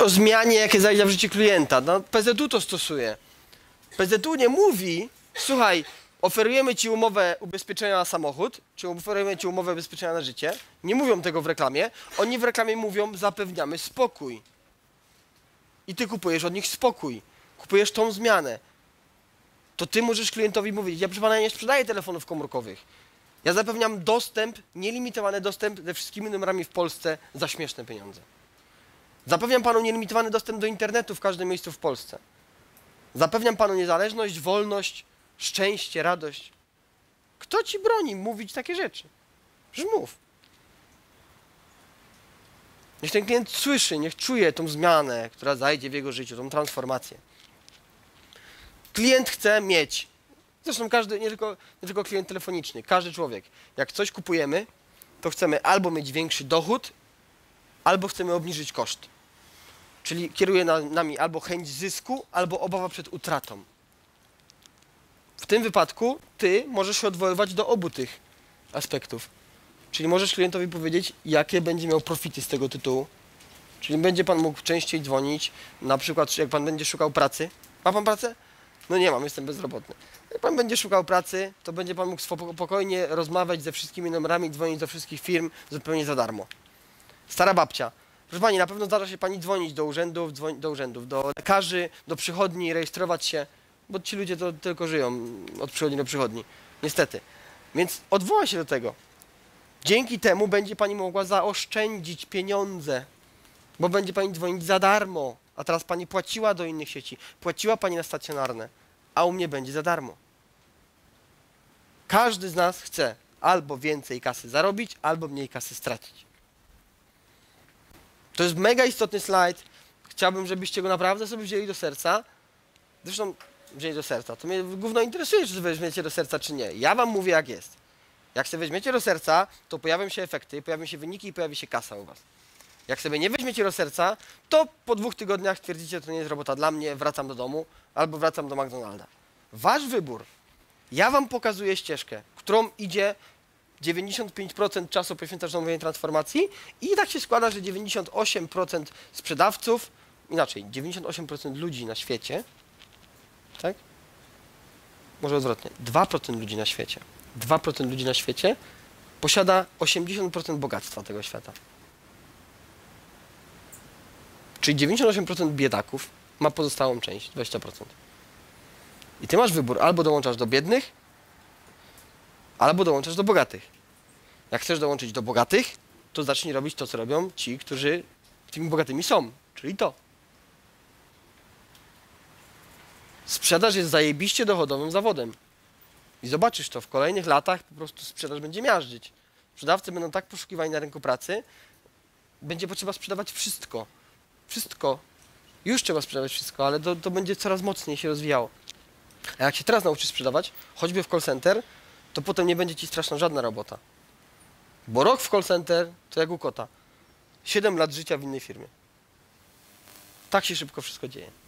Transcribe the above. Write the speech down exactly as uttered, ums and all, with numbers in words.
o zmianie, jakie zajdzie w życiu klienta. No, P Z U to stosuje. P Z U nie mówi, słuchaj, oferujemy ci umowę ubezpieczenia na samochód, czy oferujemy ci umowę ubezpieczenia na życie. Nie mówią tego w reklamie. Oni w reklamie mówią, zapewniamy spokój. I ty kupujesz od nich spokój. Kupujesz tą zmianę. To ty możesz klientowi mówić, ja proszę pana nie sprzedaję telefonów komórkowych. Ja zapewniam dostęp, nielimitowany dostęp ze wszystkimi numerami w Polsce za śmieszne pieniądze. Zapewniam panu nielimitowany dostęp do internetu w każdym miejscu w Polsce. Zapewniam panu niezależność, wolność, szczęście, radość. Kto ci broni mówić takie rzeczy? Że mów. Niech ten klient słyszy, niech czuje tą zmianę, która zajdzie w jego życiu, tą transformację. Klient chce mieć, zresztą każdy, nie tylko, nie tylko klient telefoniczny, każdy człowiek. Jak coś kupujemy, to chcemy albo mieć większy dochód, albo chcemy obniżyć koszt. Czyli kieruje na, nami albo chęć zysku, albo obawa przed utratą. W tym wypadku ty możesz się odwoływać do obu tych aspektów. Czyli możesz klientowi powiedzieć, jakie będzie miał profity z tego tytułu. Czyli będzie pan mógł częściej dzwonić, na przykład jak pan będzie szukał pracy. Ma pan pracę? No nie mam, jestem bezrobotny. Jak pan będzie szukał pracy, to będzie pan mógł spokojnie rozmawiać ze wszystkimi numerami, dzwonić do wszystkich firm zupełnie za darmo. Stara babcia. Proszę pani, na pewno zdarza się pani dzwonić do urzędów, dzwoni, do urzędów, do lekarzy, do przychodni, rejestrować się, bo ci ludzie to tylko żyją od przychodni do przychodni. Niestety. Więc odwoła się do tego. Dzięki temu będzie pani mogła zaoszczędzić pieniądze, bo będzie pani dzwonić za darmo, a teraz pani płaciła do innych sieci, płaciła pani na stacjonarne, a u mnie będzie za darmo. Każdy z nas chce albo więcej kasy zarobić, albo mniej kasy stracić. To jest mega istotny slajd. Chciałbym, żebyście go naprawdę sobie wzięli do serca. Zresztą wzięli do serca. To mnie gówno interesuje, czy weźmiecie do serca, czy nie. Ja wam mówię, jak jest. Jak sobie weźmiecie do serca, to pojawią się efekty, pojawią się wyniki i pojawi się kasa u was. Jak sobie nie weźmiecie do serca, to po dwóch tygodniach twierdzicie, to nie jest robota dla mnie, wracam do domu albo wracam do McDonalda. Wasz wybór. Ja wam pokazuję ścieżkę, którą idzie dziewięćdziesiąt pięć procent czasu poświęcasz na omówienie transformacji i tak się składa, że dziewięćdziesiąt osiem procent sprzedawców, inaczej, dziewięćdziesiąt osiem procent ludzi na świecie, tak? Może odwrotnie, dwa procent ludzi na świecie, dwa procent ludzi na świecie posiada osiemdziesiąt procent bogactwa tego świata. Czyli dziewięćdziesiąt osiem procent biedaków ma pozostałą część, dwadzieścia procent. I ty masz wybór, albo dołączasz do biednych, albo dołączasz do bogatych. Jak chcesz dołączyć do bogatych, to zacznij robić to, co robią ci, którzy tymi bogatymi są, czyli to. Sprzedaż jest zajebiście dochodowym zawodem. I zobaczysz to, w kolejnych latach po prostu sprzedaż będzie miażdżyć. Sprzedawcy będą tak poszukiwani na rynku pracy, będzie potrzeba sprzedawać wszystko. Wszystko. Już trzeba sprzedawać wszystko, ale to, to będzie coraz mocniej się rozwijało. A jak się teraz nauczysz sprzedawać, choćby w call center, to potem nie będzie ci straszna żadna robota. Bo rok w call center to jak u kota. siedem lat życia w innej firmie. Tak się szybko wszystko dzieje.